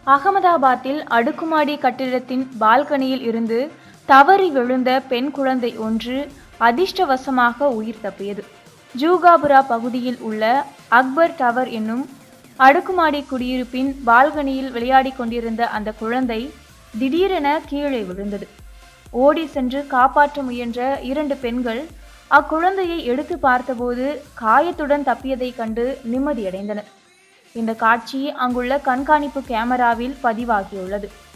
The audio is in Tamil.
அகமதாபாத்தில் அடுக்குமாடி கட்டிடத்தின் பால்கனியில் இருந்து தவறி விழுந்த பெண் குழந்தை ஒன்று அதிர்ஷ்டவசமாக உயிர் தப்பியது. ஜூகாபுரா பகுதியில் உள்ள அக்பர் டவர் என்னும் அடுக்குமாடி குடியிருப்பின் பால்கனியில் விளையாடி கொண்டிருந்த அந்த குழந்தை திடீரென கீழே விழுந்தது. ஓடி சென்று காப்பாற்ற முயன்ற 2 பெண்கள் அக்குழந்தையை எடுத்து பார்த்தபோது காயத்துடன் தப்பியதை கண்டு நிம்மதியடைந்தனர். இந்த காட்சி அங்குள்ள கண்காணிப்பு கேமராவில் பதிவாகியுள்ளது.